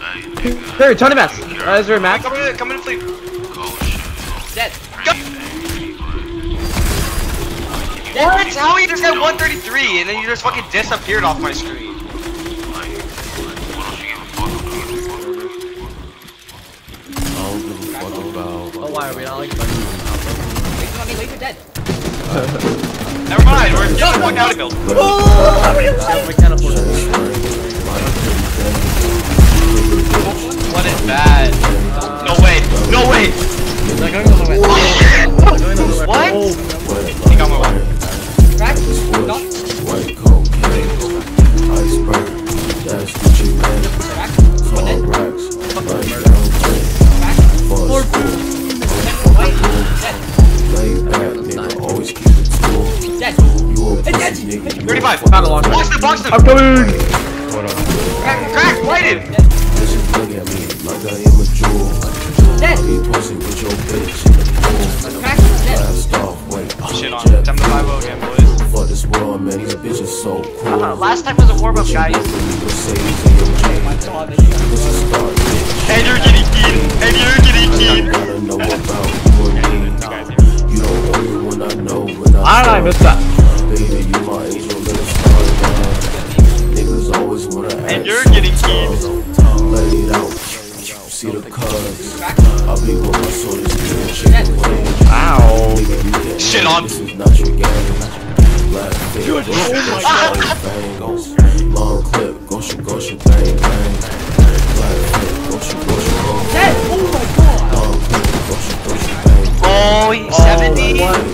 Here, Tony Max. Is there a Max? Come in and sleep. Dead. Go. What? How you just got 133 and then you just fucking disappeared off my screen? Oh, why are we not like wait for dead. Never mind, we're just one out of build. We can't afford it. What is bad? No way! No way! They're going the way. What? He got my one. Crack? No. Crack? What dead? Dead. 35. Box them. I'm coming. Crack, light him. Dead. Crack. Dead. Shit on. Time to 5-0 again, boys. Last time was a warm-up, guys. And you're getting keen. I missed that. And you're getting keen. See the cuz. Ow. Shit on. Long clip, go shoot, bang, bang. Dead. Oh my god. Oh, he's 70.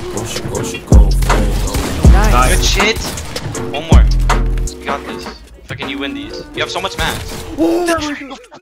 Nice. Good shit. One more. You got this. Fucking you win these. You have so much max.